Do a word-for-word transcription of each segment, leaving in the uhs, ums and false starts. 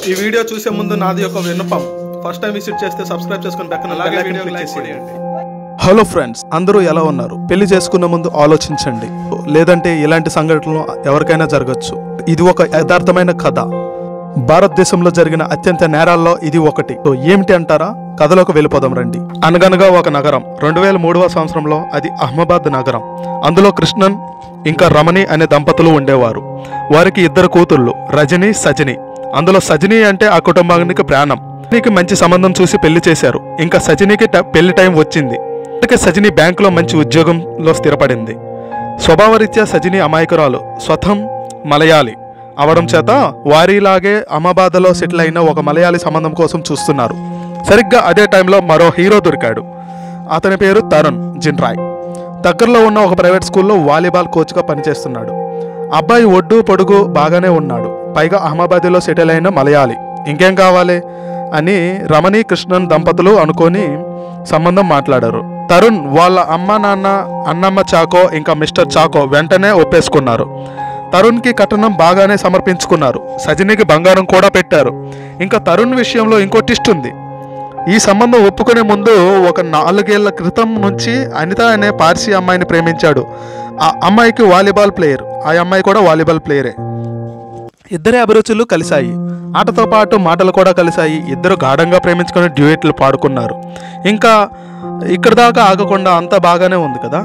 ఈ వీడియో చూసే ముందు నాది ఒక విన్నపం, ఫస్ట్ టైం విజిట్ చేస్తే సబ్స్క్రైబ్ చేసుకొని పక్కన అలాగే వీడియో లైక్ చేయండి. హలో ఫ్రెండ్స్, అందరూ ఎలా ఉన్నారు? పెళ్లి చేసుకున్న ముందు ఆలోచించండి, లేదంటే ఇలాంటి సంఘటనలు ఎవరికైనా జరగచ్చు. ఇది ఒక యథార్థమైన కథ. భారతదేశంలో జరిగిన అత్యంత నేరాల్లో ఇది ఒకటి. ఏమిటి అంటారా? కథలోకి వెళ్ళిపోదాం రండి. అనగనగా ఒక నగరం, రెండు వేల మూడవ సంవత్సరంలో అది అహ్మదాబాద్ నగరం. అందులో కృష్ణన్ ఇంకా రమణి అనే దంపతులు ఉండేవారు. వారికి ఇద్దరు కూతుళ్ళు, రజని, సజని. అందులో సజని అంటే ఆ కుటుంబానికి ప్రాణం. సజనికి మంచి సంబంధం చూసి పెళ్లి చేశారు. ఇంకా సజనికి పెళ్లి టైం వచ్చింది. అందుకే సజని బ్యాంకులో మంచి ఉద్యోగంలో స్థిరపడింది. స్వభావరీత్యా సజని అమాయకురాలు, స్వతం మలయాళి అవడం చేత వారిలాగే అహ్మదాబాద్లో సెటిల్ అయిన ఒక మలయాళీ సంబంధం కోసం చూస్తున్నారు. సరిగ్గా అదే టైంలో మరో హీరో దొరికాడు. అతని పేరు తరుణ్ జిన్రాయ్. దగ్గరలో ఉన్న ఒక ప్రైవేట్ స్కూల్లో వాలీబాల్ కోచ్గా పనిచేస్తున్నాడు. అబ్బాయి ఒడ్డు పొడుగు బాగానే ఉన్నాడు. పైగా అహ్మదాబాద్లో సెటిల్ అయిన మలయాళీ. ఇంకేం కావాలి అని రమణి, కృష్ణన్ దంపతులు అనుకొని సంబంధం మాట్లాడారు. తరుణ్ వాళ్ళ అమ్మ నాన్న, అన్నమ్మ చాకో ఇంకా మిస్టర్ చాకో వెంటనే ఒప్పేసుకున్నారు. తరుణ్కి కట్నం బాగానే సమర్పించుకున్నారు. సజనికి బంగారం కూడా పెట్టారు. ఇంకా తరుణ్ విషయంలో ఇంకో ట్విస్ట్ ఉంది. ఈ సంబంధం ఒప్పుకునే ముందు ఒక నాలుగేళ్ల క్రితం నుంచి అనిత అనే పార్సీ అమ్మాయిని ప్రేమించాడు. ఆ అమ్మాయికి వాలీబాల్ ప్లేయర్, ఆ అమ్మాయి కూడా వాలీబాల్ ప్లేయరే. ఇద్దరి అభిరుచులు కలిశాయి. ఆటతో పాటు మాటలు కూడా కలిశాయి. ఇద్దరు గాఢంగా ప్రేమించుకుని డ్యూయెట్లు పాడుకున్నారు. ఇంకా ఇక్కడ దాకా ఆగకుండా అంతా బాగానే ఉంది కదా,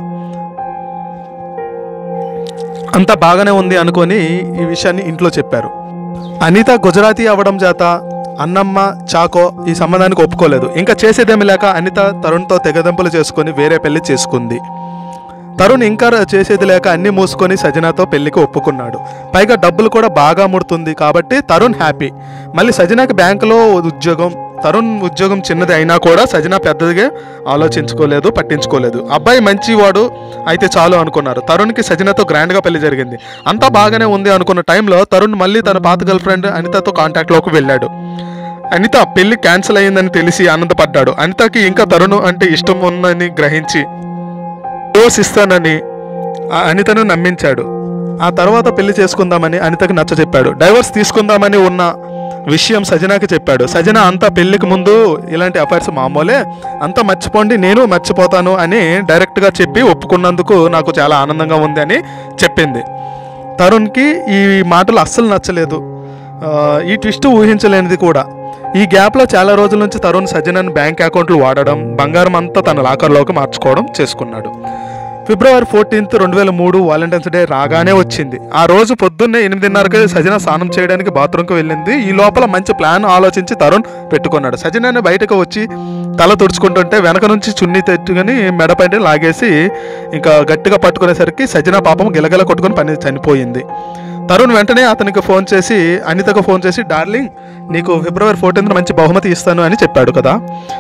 అంతా బాగానే ఉంది అనుకొని ఈ విషయాన్ని ఇంట్లో చెప్పారు. అనిత గుజరాతీ అవ్వడం చేత అన్నమ్మ చాకో ఈ సంబంధానికి ఒప్పుకోలేదు. ఇంకా చేసేదేమి లేక అనిత తరుణ్తో తెగదెంపులు చేసుకుని వేరే పెళ్లి చేసుకుంది. తరుణ్ ఇంకా చేసేది లేక అన్ని మూసుకొని సజనాతో పెళ్లికి ఒప్పుకున్నాడు. పైగా డబ్బులు కూడా బాగా ముడుతుంది కాబట్టి తరుణ్ హ్యాపీ. మళ్ళీ సజనాకి బ్యాంకులో ఉద్యోగం. తరుణ్ ఉద్యోగం చిన్నది అయినా కూడా సజన పెద్దదిగా ఆలోచించుకోలేదు, పట్టించుకోలేదు. అబ్బాయి మంచివాడు అయితే చాలు అనుకున్నారు. తరుణ్కి సజనతో గ్రాండ్గా పెళ్లి జరిగింది. అంతా బాగానే ఉంది అనుకున్న టైంలో తరుణ్ మళ్ళీ తన పాత గర్ల్ ఫ్రెండ్ అనితతో కాంటాక్ట్లోకి వెళ్ళాడు. అనిత పెళ్లి క్యాన్సిల్ అయ్యిందని తెలిసి ఆనందపడ్డాడు. అనితకి ఇంకా తరుణ్ అంటే ఇష్టం ఉందని గ్రహించి డోస్ ఇస్తానని అనితను నమ్మించాడు. ఆ తర్వాత పెళ్లి చేసుకుందామని అనితకు నచ్చ చెప్పాడు. డైవర్స్ తీసుకుందామని ఉన్న విషయం సజనాకి చెప్పాడు. సజన అంతా పెళ్లికి ముందు ఇలాంటి అఫైర్స్ మామూలే, అంతా మర్చిపోండి, నేను మర్చిపోతాను అని డైరెక్ట్గా చెప్పి ఒప్పుకున్నందుకు నాకు చాలా ఆనందంగా ఉంది అని చెప్పింది. తరుణ్కి ఈ మాటలు అస్సలు నచ్చలేదు. ఈ ట్విస్ట్ ఊహించలేనిది కూడా. ఈ గ్యాప్లో చాలా రోజుల నుంచి తరుణ్ సజనన్ బ్యాంక్ అకౌంట్లు వాడడం, బంగారం అంతా తన లాకర్లోకి మార్చుకోవడం చేసుకున్నాడు. ఫిబ్రవరి ఫోర్టీన్త్ రెండు వేల మూడు వాలంటైన్స్ డే రాగానే వచ్చింది. ఆ రోజు పొద్దున్నే ఎనిమిదిన్నరకి సజన స్నానం చేయడానికి బాత్రూమ్కి వెళ్ళింది. ఈ లోపల మంచి ప్లాన్ ఆలోచించి తరుణ్ పెట్టుకున్నాడు. సజనని బయటకు వచ్చి తల తుడుచుకుంటుంటే వెనక నుంచి చున్నీ తెచ్చుకొని మెడపైన లాగేసి ఇంకా గట్టిగా పట్టుకునేసరికి సజన పాపం గిలగిల కొట్టుకొని పని చనిపోయింది. తరుణ్ వెంటనే అతనికి ఫోన్ చేసి అనితకు ఫోన్ చేసి, డార్లింగ్, నీకు ఫిబ్రవరి ఫోర్టీన్త్ మంచి బహుమతి ఇస్తాను అని చెప్పాడు కదా,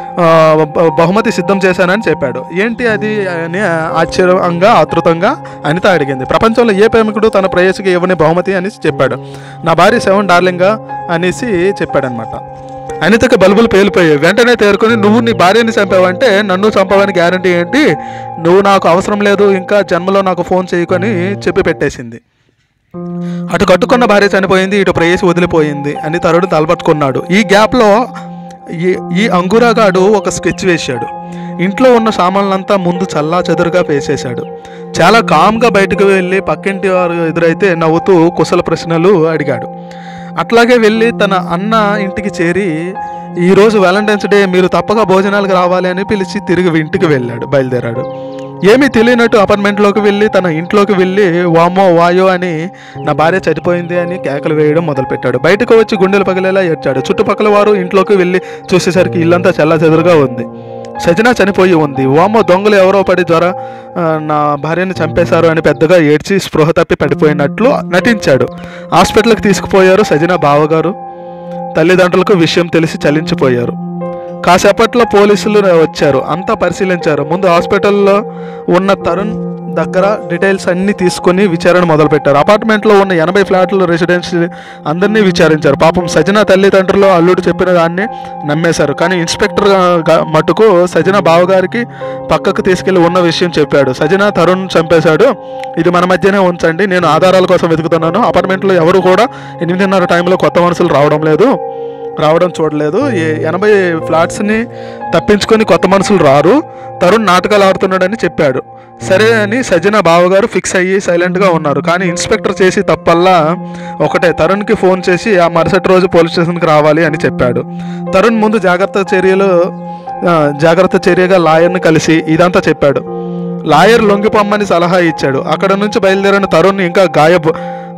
బహుమతి సిద్ధం చేశానని చెప్పాడు. ఏంటి అది అని ఆశ్చర్యంగా ఆతృతంగా అనిత అడిగింది. ప్రపంచంలో ఏ ప్రేమికుడు తన ప్రేయసికి ఇవ్వని బహుమతి అని చెప్పాడు. నా భార్య సెవెన్ డార్లింగ్గా అనేసి చెప్పాడనమాట. అనితకి బల్బులు పేలిపోయాయి. వెంటనే తేరుకొని, నువ్వు నీ భార్యని చంపావంటే నన్ను చంపావని గ్యారంటీ ఏంటి? నువ్వు నాకు అవసరం లేదు, ఇంకా జన్మలో నాకు ఫోన్ చేయకొని చెప్పి పెట్టేసింది. అటు కట్టుకున్న భార్య చనిపోయింది, ఇటు ప్రేయసి వదిలిపోయింది అని తరుణ్ తలపట్టుకున్నాడు. ఈ గ్యాప్లో ఈ ఈ అంగురాగాడు ఒక స్కెచ్ వేశాడు. ఇంట్లో ఉన్న సామాన్లంతా ముందు చల్లా చెదురుగా వేసేశాడు. చాలా కామ్గా బయటకు వెళ్ళి పక్కింటి వారు ఎదురైతే నవ్వుతూ కుశల ప్రశ్నలు అడిగాడు. అట్లాగే వెళ్ళి తన అన్న ఇంటికి చేరి, ఈరోజు వ్యాలంటైన్స్ డే, మీరు తప్పక భోజనాలకు రావాలి అని పిలిచి తిరిగి ఇంటికి వెళ్ళాడు బయలుదేరాడు. ఏమీ తెలియనట్టు అపార్ట్మెంట్లోకి వెళ్ళి తన ఇంట్లోకి వెళ్ళి వామో వాయో అని నా భార్య చనిపోయింది అని కేకలు వేయడం మొదలుపెట్టాడు. బయటకు వచ్చి గుండెలు పగిలేలా ఏడ్చాడు. చుట్టుపక్కల వారు ఇంట్లోకి వెళ్ళి చూసేసరికి ఇల్లంతా చల్ల చెదురుగా ఉంది. సజన చనిపోయి ఉంది. వామో, దొంగలు ఎవరో పడి జ్వర నా భార్యని చంపేశారు అని పెద్దగా ఏడ్చి స్పృహ తప్పి పడిపోయినట్లు నటించాడు. హాస్పిటల్కి తీసుకుపోయారు. సజన బావగారు తల్లిదండ్రులకు విషయం తెలిసి చలించిపోయారు. కాసేపట్లో పోలీసులు వచ్చారు. అంతా పరిశీలించారు. ముందు హాస్పిటల్లో ఉన్న తరుణ్ దగ్గర డీటెయిల్స్ అన్నీ తీసుకొని విచారణ మొదలుపెట్టారు. అపార్ట్మెంట్లో ఉన్న ఎనభై ఫ్లాట్లు రెసిడెన్స్ అందరినీ విచారించారు. పాపం సజన తల్లిదండ్రులు అల్లుడు చెప్పిన దాన్ని నమ్మేశారు. కానీ ఇన్స్పెక్టర్ మటుకు సజన బావగారికి పక్కకు తీసుకెళ్లి ఉన్న విషయం చెప్పాడు. సజన తరుణ్ చంపేశాడు, ఇది మన మధ్యనే ఉంచండి, నేను ఆధారాల కోసం వెతుకుతున్నాను. అపార్ట్మెంట్లో ఎవరు కూడా ఎనిమిదిన్నర టైంలో కొత్త మనుషులు రావడం లేదు, రావడం చూడలేదు. ఈ ఎనభై ఫ్లాట్స్ని తప్పించుకొని కొత్త మనుషులు రారు, తరుణ్ నాటకాలు ఆడుతున్నాడని చెప్పాడు. సరే అని సజ్జన బావగారు ఫిక్స్ అయ్యి సైలెంట్గా ఉన్నారు. కానీ ఇన్స్పెక్టర్ చేసి తప్పల్లా ఒకటే, తరుణ్కి ఫోన్ చేసి ఆ మరుసటి రోజు పోలీస్ స్టేషన్కి రావాలి అని చెప్పాడు. తరుణ్ ముందు జాగ్రత్త చర్యలు జాగ్రత్త చర్యగా లాయర్ని కలిసి ఇదంతా చెప్పాడు. లాయర్ లొంగిపోమ్మని సలహా ఇచ్చాడు. అక్కడ నుంచి బయలుదేరిన తరుణ్ ఇంకా గాయబ్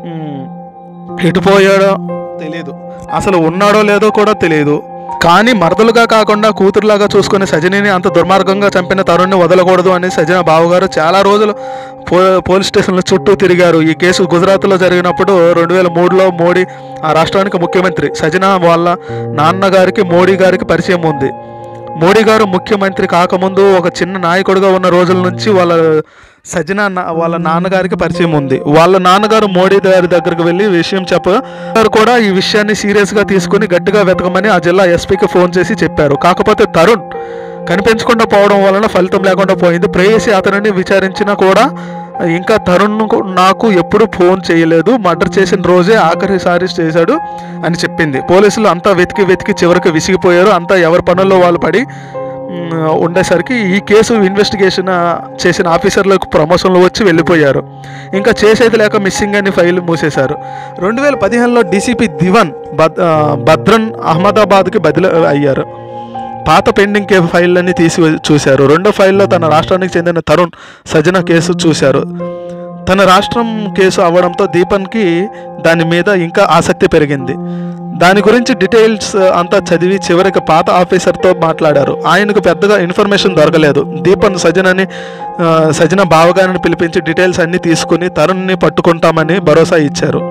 ఎటుపోయాడో తెలియదు, అసలు ఉన్నాడో లేదో కూడా తెలియదు. కానీ మరదలుగా కాకుండా కూతురులాగా చూసుకుని సజనిని అంత దుర్మార్గంగా చంపిన తరుణ్ని వదలకూడదు అని సజన బావగారు చాలా రోజులు పో పోలీస్ స్టేషన్ల చుట్టూ తిరిగారు. ఈ కేసు గుజరాత్లో జరిగినప్పుడు రెండు వేల మూడులో మోడీ ఆ రాష్ట్రానికి ముఖ్యమంత్రి. సజన వాళ్ళ నాన్నగారికి మోడీ గారికి పరిచయం ఉంది. మోడీ గారు ముఖ్యమంత్రి కాకముందు ఒక చిన్న నాయకుడిగా ఉన్న రోజుల నుంచి వాళ్ళ సజ్జన వాళ్ళ నాన్నగారికి పరిచయం ఉంది. వాళ్ళ నాన్నగారు మోడీ గారి దగ్గరికి వెళ్ళి విషయం చెప్పారు కూడా. ఈ విషయాన్ని సీరియస్గా తీసుకుని గట్టిగా వెతకమని ఆ జిల్లా ఎస్పీకి ఫోన్ చేసి చెప్పారు. కాకపోతే తరుణ్ కనిపించకుండా పోవడం వలన ఫలితం లేకుండా పోయింది. ప్రేయసి అతనిని విచారించినా కూడా ఇంకా తరుణ్ నాకు ఎప్పుడు ఫోన్ చేయలేదు, మర్డర్ చేసిన రోజే ఆఖరిసారి చేశాడు అని చెప్పింది. పోలీసులు అంతా వెతికి వెతికి చివరికి విసిగిపోయారు. అంతా ఎవరి పనుల్లో వాళ్ళు పడి ఉండేసరికి ఈ కేసు ఇన్వెస్టిగేషన్ చేసిన ఆఫీసర్లకు ప్రమోషన్లు వచ్చి వెళ్ళిపోయారు. ఇంకా చేసేది లేక మిస్సింగ్ అని ఫైల్ మూసేశారు. రెండు వేల పదిహేనులో డీసీపీ దివాన్ బద్ భద్రన్ అహ్మదాబాద్కి బదిలీ అయ్యారు. పాత పెండింగ్ కే ఫైళ్ళని తీసి చూశారు. రెండో ఫైల్లో తన రాష్ట్రానికి చెందిన తరుణ్ సజ్జన కేసు చూశారు. తన రాష్ట్రం కేసు అవ్వడంతో దీపన్కి దాని మీద ఇంకా ఆసక్తి పెరిగింది. దాని గురించి డీటెయిల్స్ అంతా చదివి చివరికి పాత ఆఫీసర్తో మాట్లాడారు. ఆయనకు పెద్దగా ఇన్ఫర్మేషన్ దొరకలేదు. దీపన్ సజ్జనని సజ్జన బావగారిని పిలిపించి డీటెయిల్స్ అన్నీ తీసుకుని తరుణ్ని పట్టుకుంటామని భరోసా ఇచ్చారు.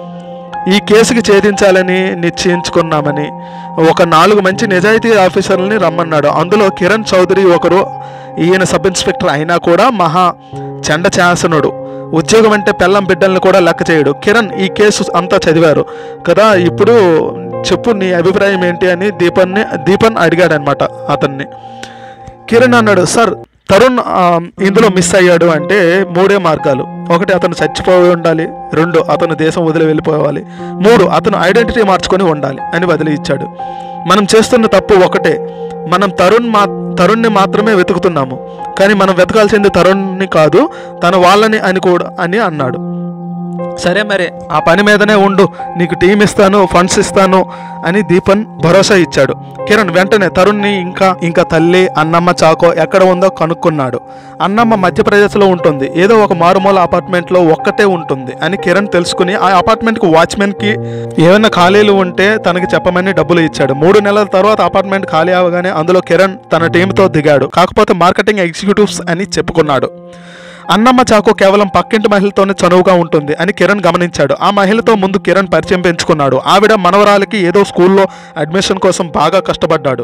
ఈ కేసుకి ఛేదించాలని నిశ్చయించుకున్నామని ఒక నాలుగు మంచి నిజాయితీ ఆఫీసర్లని రమ్మన్నాడు. అందులో కిరణ్ చౌదరి ఒకరు. ఈయన సబ్ ఇన్స్పెక్టర్ అయినా కూడా మహా చెండ శాసనుడు. ఉద్యోగం అంటే పెళ్ళం బిడ్డల్ని కూడా లెక్క చేయడు. కిరణ్ ఈ కేసు అంతా చదివారు కదా, ఇప్పుడు చెప్పు నీ అభిప్రాయం ఏంటి అని దీపన్ని దీపన్ అడిగాడనమాట అతన్ని. కిరణ్ అన్నాడు, సార్ తరుణ్ ఇందులో మిస్ అయ్యాడు అంటే మూడే మార్గాలు. ఒకటి, అతను చచ్చిపోయి ఉండాలి. రెండు, అతను దేశం వదిలి వెళ్ళిపోవాలి. మూడు, అతను ఐడెంటిటీ మార్చుకొని ఉండాలి అని వదిలి ఇచ్చాడు. మనం చేస్తున్న తప్పు ఒకటే, మనం తరుణ్ మా తరుణ్ని మాత్రమే వెతుకుతున్నాము. కానీ మనం వెతకాల్సింది తరుణ్ని కాదు, తన వాళ్ళని అని కూడా అని అన్నాడు. సరే మరి ఆ పని మీదనే ఉండు, నీకు టీం ఇస్తాను, ఫండ్స్ ఇస్తాను అని దీపన్ భరోసా ఇచ్చాడు. కిరణ్ వెంటనే తరుణ్ని ఇంకా ఇంకా తల్లి అన్నమ్మ చాకో ఎక్కడ ఉందో కనుక్కున్నాడు. అన్నమ్మ మధ్యప్రదేశ్లో ఉంటుంది, ఏదో ఒక మారుమూల అపార్ట్మెంట్లో ఒక్కటే ఉంటుంది అని కిరణ్ తెలుసుకుని ఆ అపార్ట్మెంట్కి వాచ్మెన్కి ఏమైనా ఖాళీలు ఉంటే తనకి చెప్పమని డబ్బులు ఇచ్చాడు. మూడు నెలల తర్వాత అపార్ట్మెంట్ ఖాళీ అవగానే అందులో కిరణ్ తన టీంతో దిగాడు. కాకపోతే మార్కెటింగ్ ఎగ్జిక్యూటివ్స్ అని చెప్పుకున్నాడు. అన్నమ్మ చాకో కేవలం పక్కింటి మహిళతోనే చనువుగా ఉంటుంది అని కిరణ్ గమనించాడు. ఆ మహిళతో ముందు కిరణ్ పరిచయం పెంచుకున్నాడు. ఆవిడ మనవరాలకి ఏదో స్కూల్లో అడ్మిషన్ కోసం బాగా కష్టపడ్డాడు,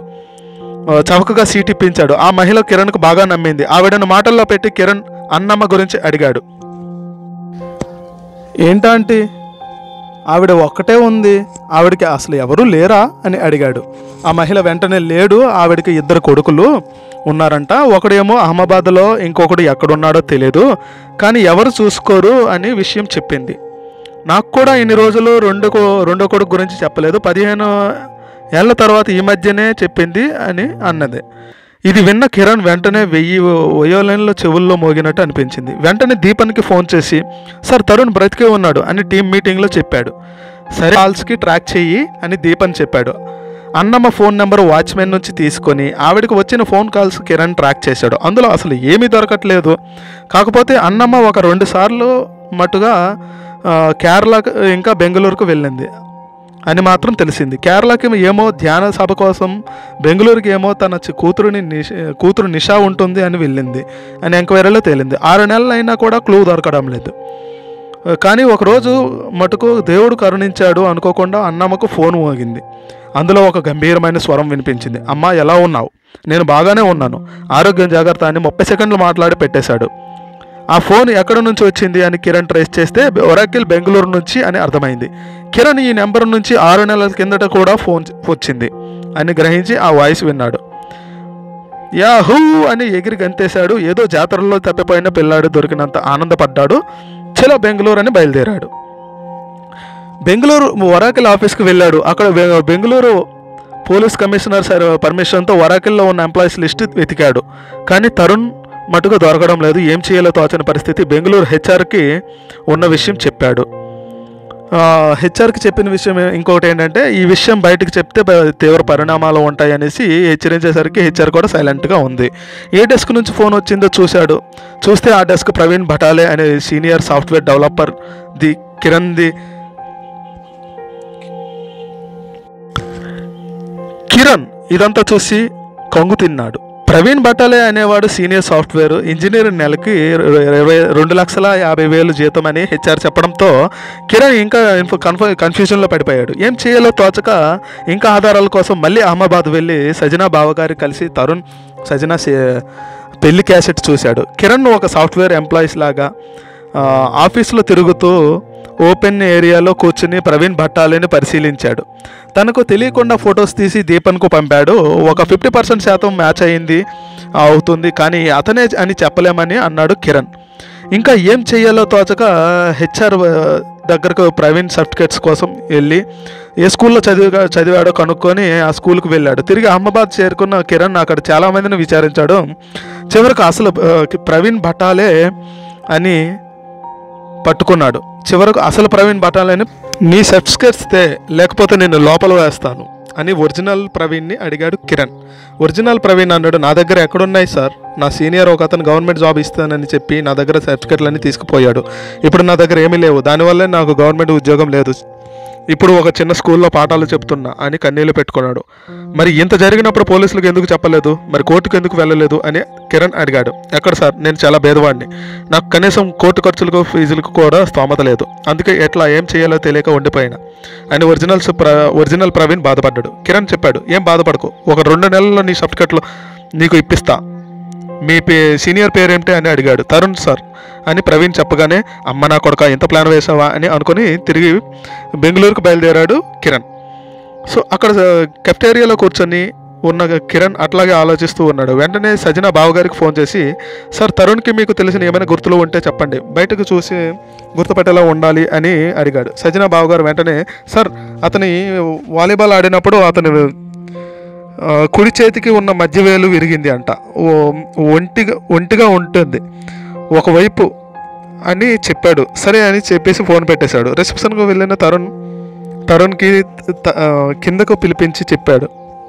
చవకగా సీట్ ఇప్పించాడు. ఆ మహిళ కిరణ్కు బాగా నమ్మింది. ఆవిడను మాటల్లో పెట్టి కిరణ్ అన్నమ్మ గురించి అడిగాడు. ఏంటంటే ఆవిడ ఒక్కటే ఉంది, ఆవిడకి అసలు ఎవరూ లేరా అని అడిగాడు. ఆ మహిళ వెంటనే లేడు, ఆవిడకి ఇద్దరు కొడుకులు ఉన్నారంట, ఒకడేమో అహ్మదాబాద్లో, ఇంకొకడు ఎక్కడున్నాడో తెలియదు, కానీ ఎవరు చూసుకోరు అని విషయం చెప్పింది. నాకు కూడా ఇన్ని రోజులు రెండు రెండో కొడుకు గురించి చెప్పలేదు, పదిహేను ఏళ్ళ తర్వాత ఈ మధ్యనే చెప్పింది అని అన్నది. ఇది విన్న కిరణ్ వెంటనే వెయ్యి వయోలైన్లో చెవుల్లో మోగినట్టు అనిపించింది. వెంటనే దీపన్కి ఫోన్ చేసి, సార్ తరుణ్ బ్రతికే ఉన్నాడు అని టీం మీటింగ్లో చెప్పాడు. సరే కాల్స్కి ట్రాక్ చెయ్యి అని దీపన్ చెప్పాడు. అన్నమ్మ ఫోన్ నెంబర్ వాచ్మెన్ నుంచి తీసుకొని ఆవిడకి వచ్చిన ఫోన్ కాల్స్ కిరణ్ ట్రాక్ చేశాడు. అందులో అసలు ఏమీ దొరకట్లేదు. కాకపోతే అన్నమ్మ ఒక రెండు సార్లు మటుగా కేరళ ఇంకా బెంగళూరుకు వెళ్ళింది అని మాత్రం తెలిసింది. కేరళకి ఏమో ధ్యాన సభ కోసం, బెంగళూరుకి ఏమో తన కూతురుని నిష కూతురు నిషా ఉంటుంది అని వెళ్ళింది అని ఎంక్వైరీలో తేలింది. ఆరు నెలలు అయినా కూడా క్లూ దొరకడం లేదు. కానీ ఒకరోజు మటుకు దేవుడు కరుణించాడు అనుకోకుండా అన్నమ్మకు ఫోన్ మోగింది. అందులో ఒక గంభీరమైన స్వరం వినిపించింది. అమ్మా ఎలా ఉన్నావు? నేను బాగానే ఉన్నాను, ఆరోగ్యం జాగ్రత్త అని ముప్పై సెకండ్లు మాట్లాడి పెట్టేశాడు. ఆ ఫోన్ ఎక్కడ నుంచి వచ్చింది అని కిరణ్ ట్రేస్ చేస్తే ఒరాకిల్ బెంగళూరు నుంచి అని అర్థమైంది. కిరణ్ ఈ నెంబర్ నుంచి ఆరు నెలల కిందట కూడా ఫోన్ వచ్చింది అని గ్రహించి ఆ వాయిస్ విన్నాడు. యాహూ అని ఎగిరి గంతేశాడు. ఏదో జాతరలో తప్పిపోయిన పిల్లాడు దొరికినంత ఆనందపడ్డాడు. చలో బెంగళూరు అని బయలుదేరాడు. బెంగళూరు వరాకిల్ ఆఫీస్కి వెళ్ళాడు. అక్కడ బె- బెంగళూరు పోలీస్ కమిషనర్ సార్ పర్మిషన్తో వరాకిల్లో ఉన్న ఎంప్లాయీస్ లిస్ట్ వెతికాడు. కానీ తరుణ్ మటుకు దొరకడం లేదు. ఏం చేయాలో తోచని పరిస్థితి. బెంగళూరు హెచ్ఆర్కి ఉన్న విషయం చెప్పాడు. హెచ్ఆర్కి చెప్పిన విషయం ఏ- ఇంకొకటి ఏంటంటే, ఈ విషయం బయటకు చెప్తే బ- తీవ్ర పరిణామాలు ఉంటాయి అనేసి హెచ్చరించేసరికి హెచ్ఆర్ కూడా సైలెంట్గా ఉంది. ఏ డెస్క్ నుంచి ఫోన్ వచ్చిందో చూశాడు. చూస్తే ఆ డెస్క్ ప్రవీణ్ భటాలే అనే సీనియర్ సాఫ్ట్వేర్ డెవలపర్ ది కిరణ్ ది కిరణ్ ఇదంతా చూసి కంగు తిన్నాడు. ప్రవీణ్ భటాలే అనేవాడు సీనియర్ సాఫ్ట్వేర్ ఇంజనీర్, నెలకి ఇరవై రెండు లక్షల యాభై వేలు జీతం అని హెచ్ఆర్ చెప్పడంతో కిరణ్ ఇంకా కన్ఫ కన్ఫ్యూజన్లో పడిపోయాడు. ఏం చేయాలో తోచక ఇంకా ఆధారాల కోసం మళ్ళీ అహ్మదాబాద్ వెళ్ళి సజనా బావగారి కలిసి తరుణ్ సజనా పెళ్లి క్యాసెట్ చూశాడు. కిరణ్ ఒక సాఫ్ట్వేర్ ఎంప్లాయీస్ లాగా ఆ, ఆఫీసులో తిరుగుతూ ఓపెన్ ఏరియాలో కూర్చుని ప్రవీణ్ భట్టాలేని పరిశీలించాడు. తనకు తెలియకుండా ఫొటోస్ తీసి దీపన్కు పంపాడు. ఒక ఫిఫ్టీ పర్సెంట్ శాతం మ్యాచ్ అయింది అవుతుంది, కానీ అతనే అని చెప్పలేమని అన్నాడు కిరణ్. ఇంకా ఏం చేయాలో తోచక హెచ్ఆర్ దగ్గరకు ప్రవీణ్ సర్టిఫికేట్స్ కోసం వెళ్ళి ఏ స్కూల్లో చదివి చదివాడో కనుక్కొని ఆ స్కూల్కి వెళ్ళాడు. తిరిగి అహ్మదాబాద్ చేరుకున్న కిరణ్ అక్కడ చాలామందిని విచారించాడు. చివరికి అసలు ఆ, ప్రవీణ్ భట్టాలే అని పట్టుకున్నాడు. చివరకు అసలు ప్రవీణ్ భటాలని నీ సర్టిఫికేట్స్ తే, లేకపోతే నేను లోపల వేస్తాను అని ఒరిజినల్ ప్రవీణ్ని అడిగాడు కిరణ్. ఒరిజినల్ ప్రవీణ్ అన్నాడు, నా దగ్గర ఎక్కడున్నాయి సార్, నా సీనియర్ ఒక అతను గవర్నమెంట్ జాబ్ ఇస్తానని చెప్పి నా దగ్గర సర్టిఫికేట్లన్నీ తీసుకుపోయాడు. ఇప్పుడు నా దగ్గర ఏమీ లేవు, దానివల్లే నాకు గవర్నమెంట్ ఉద్యోగం లేదు, ఇప్పుడు ఒక చిన్న స్కూల్లో పాఠాలు చెప్తున్నా అని కన్నీళ్లు పెట్టుకున్నాడు. మరి ఇంత జరిగినప్పుడు పోలీసులకు ఎందుకు చెప్పలేదు, మరి కోర్టుకు ఎందుకు వెళ్ళలేదు అని కిరణ్ అడిగాడు. ఎక్కడ సార్, నేను చాలా పేదవాడిని, నాకు కనీసం కోర్టు ఖర్చులకు ఫీజులకు కూడా స్తోమత లేదు, అందుకే ఎట్లా ఏం చేయాలో తెలియక ఉండిపోయినా అని ఒరిజినల్స్ ప్ర ఒరిజినల్ ప్రవీణ్ బాధపడ్డాడు. కిరణ్ చెప్పాడు, ఏం బాధపడకు, ఒక రెండు నెలల్లో నీ సర్టిఫికెట్లు నీకు ఇప్పిస్తా, మీ పే సీనియర్ పేరేంటి అని అడిగాడు. తరుణ్ సార్ అని ప్రవీణ్ చెప్పగానే, అమ్మ నా కొడుక ఎంత ప్లాన్ వేసావా అని అనుకుని తిరిగి బెంగళూరుకు బయలుదేరాడు కిరణ్. సో అక్కడ కెఫ్టేరియాలో కూర్చొని ఉన్న కిరణ్ అట్లాగే ఆలోచిస్తూ ఉన్నాడు. వెంటనే సజనా బావగారికి ఫోన్ చేసి, సార్ తరుణ్కి మీకు తెలిసిన ఏమైనా గుర్తులు ఉంటే చెప్పండి, బయటకు చూసి గుర్తుపట్టేలా ఉండాలి అని అడిగాడు. సజనా బావగారు వెంటనే, సార్ అతని వాలీబాల్ ఆడినప్పుడు అతని ఆ, కుడి చేతికి ఉన్న మధ్యవేలు విరిగింది అంట, ఓ- ఒంటిగా ఒంటిగా ఉంటుంది ఒకవైపు అని చెప్పాడు. సరే అని చెప్పేసి ఫోన్ పెట్టేశాడు. రిసెప్షన్కు వెళ్ళిన తరుణ్ తరుణ్కి త- ఆ, కిందకు పిలిపించి చెప్పాడు.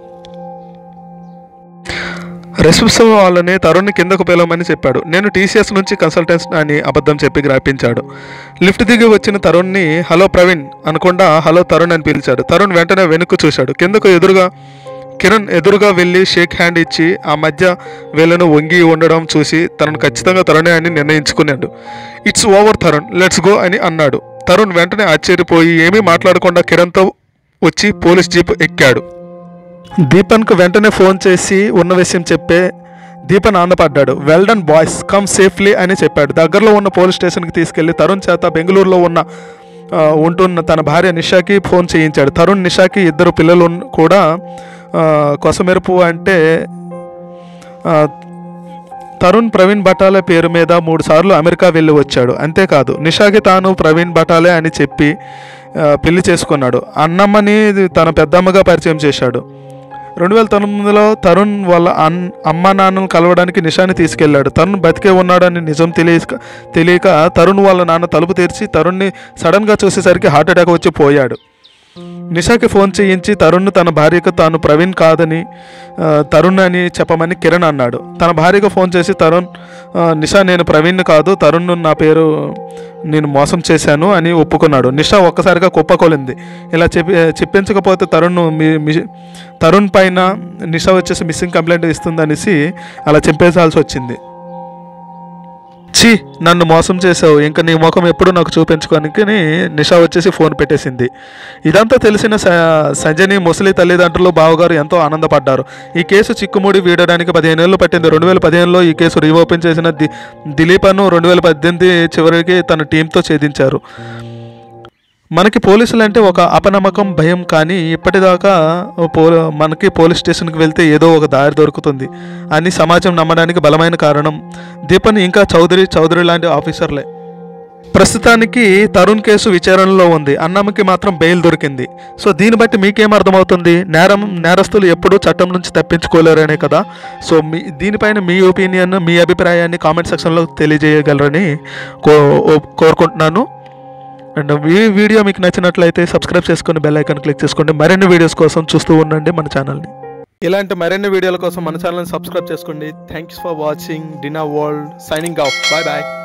రిసెప్షన్ వాళ్ళని తరుణ్ని కిందకు పిలవమని చెప్పాడు. నేను టీసీఎస్ నుంచి కన్సల్టెన్స్ అని అబద్ధం చెప్పి గ్రాపించాడు. లిఫ్ట్ దిగి వచ్చిన తరుణ్ని హలో ప్రవీణ్ అనకుండా హలో తరుణ్ అని పిలిచాడు. తరుణ్ వెంటనే వెనుక్కు చూశాడు. కిందకు ఎదురుగా కిరణ్ ఎదురుగా వెళ్ళి షేక్ హ్యాండ్ ఇచ్చి ఆ మధ్య వేళ్ళను వంగి ఉండడం చూసి తనను ఖచ్చితంగా తరుణే అని నిర్ణయించుకున్నాడు. It's over Tarun, let's go అని అన్నాడు. తరుణ్ వెంటనే ఆశ్చర్యపోయి ఏమీ మాట్లాడకుండా కిరణ్తో వచ్చి పోలీస్ జీప్ ఎక్కాడు. దీపన్కు వెంటనే ఫోన్ చేసి ఉన్న విషయం చెప్పే దీపన్ ఆనందపడ్డాడు. Well done boys, come safely అని చెప్పాడు. దగ్గరలో ఉన్న పోలీస్ స్టేషన్కి తీసుకెళ్లి తరుణ్ చేత బెంగళూరులో ఉన్న ఆ, ఉంటున్న తన భార్య నిషాకి ఫోన్ చేయించాడు. తరుణ్ నిషాకి ఇద్దరు పిల్లలు ఉన్న- కూడా ఆ, కొసమెరుపు అంటే ఆ, తరుణ్ ప్రవీణ్ భటాలే పేరు మీద మూడు సార్లు అమెరికా వెళ్ళి వచ్చాడు. అంతేకాదు నిషాకి తాను ప్రవీణ్ భటాలే అని చెప్పి ఆ, పెళ్లి చేసుకున్నాడు. అన్నమ్మని తన పెద్దమ్మగా పరిచయం చేశాడు. రెండు వేల తొమ్మిదిలో తరుణ్ వాళ్ళ అన్ అమ్మ నాన్నను కలవడానికి నిషాని తీసుకెళ్లాడు. తరుణ్ బతికే ఉన్నాడని నిజం తెలియక తెలియక తరుణ్ వాళ్ళ నాన్న తలుపు తెరిచి తరుణ్ని సడన్గా చూసేసరికి హార్ట్ అటాక్ వచ్చి పోయాడు. నిషాకి ఫోన్ చేయించి తరుణ్ తన భార్యకు తాను ప్రవీణ్ కాదని ఆ, తరుణ్ అని చెప్పమని కిరణ్ అన్నాడు. తన భార్యకు ఫోన్ చేసి తరుణ్ ఆ, నిషా నేను ప్రవీణ్ కాదు, తరుణ్ నా పేరు నేను మోసం చేశాను అని ఒప్పుకున్నాడు. నిషా ఒక్కసారిగా కుప్పకొలింది. ఇలా చెప్పి చెప్పించకపోతే తరుణ్ మీ మీ- తరుణ్ పైన నిషా వచ్చేసి మిస్సింగ్ కంప్లైంట్ ఇస్తుందనేసి అలా చెప్పేసాల్సి వచ్చింది. ఛీ, నన్ను మోసం చేసావు, ఇంకా నీ ముఖం ఎప్పుడు నాకు చూపించుకోనికి నిషా వచ్చేసి ఫోన్ పెట్టేసింది. ఇదంతా తెలిసిన స సంజని ముసలి తల్లిదండ్రులు బావగారు ఎంతో ఆనందపడ్డారు. ఈ కేసు చిక్కుముడి వీడడానికి పదిహేను ఏళ్ళు పట్టింది. రెండు వేల పదిహేనులో ఈ కేసు రీఓపెన్ చేసిన ది దిలీపను రెండు వేల పద్దెనిమిది చివరికి తన టీంతో ఛేదించారు. మనకి పోలీసులు అంటే ఒక అపనమ్మకం, భయం, కానీ ఇప్పటిదాకా పో మనకి పోలీస్ స్టేషన్కి వెళ్తే ఏదో ఒక దారి దొరుకుతుంది అని సమాజం నమ్మడానికి బలమైన కారణం దీపన్ ఇంకా చౌదరి చౌదరి లాంటి ఆఫీసర్లే. ప్రస్తుతానికి తరుణ్ కేసు విచారణలో ఉంది, అన్నమ్మకి మాత్రం బెయిల్ దొరికింది. సో దీన్ని బట్టి మీకేం అర్థమవుతుంది? నేరం నేరస్తులు ఎప్పుడూ చట్టం నుంచి తప్పించుకోలేరనే కదా. సో మీ దీనిపైన మీ ఒపీనియన్, మీ అభిప్రాయాన్ని కామెంట్ సెక్షన్లో తెలియజేయగలరని కో కోరుకుంటున్నాను. అండ్ ఈ వీడియో మీకు నచ్చినట్లయితే సబ్స్క్రైబ్ చేసుకొని బెల్ ఐకాన్ క్లిక్ చేసుకోండి. మరిన్ని వీడియోస్ కోసం చూస్తూ ఉండండి మన ఛానల్ని. ఇలాంటి మరిన్ని వీడియోల కోసం మన ఛానల్ని సబ్స్క్రైబ్ చేసుకోండి. Thanks for watching Dina World, signing off. Bye bye.